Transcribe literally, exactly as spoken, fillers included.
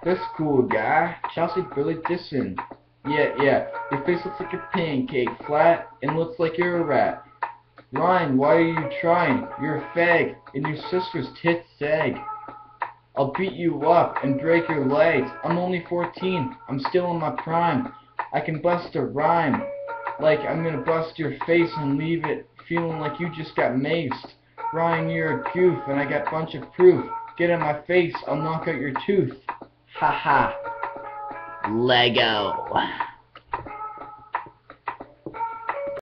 This cool guy, Chelsea Billy Disson. Yeah, yeah, your face looks like a pancake, flat, and looks like you're a rat. Ryan, why are you trying? You're a fag, and your sister's tits sag. I'll beat you up and break your legs. I'm only fourteen, I'm still in my prime. I can bust a rhyme, like I'm gonna bust your face and leave it feeling like you just got maced. Ryan, you're a goof, and I got a bunch of proof. Get in my face, I'll knock out your tooth. Ha ha. Lego.